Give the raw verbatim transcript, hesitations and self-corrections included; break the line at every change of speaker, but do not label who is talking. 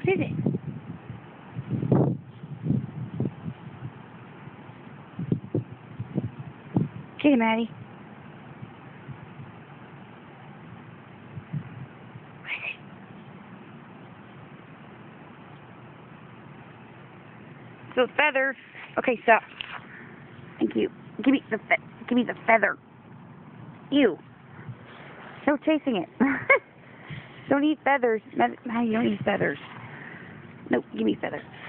What is it? Get it, Maddie. So feathers. Okay, stop. Thank you. Give me the fe give me the feather. Ew. No chasing it. Don't eat feathers. Maddie, you don't eat feathers. Nope, give me feathers.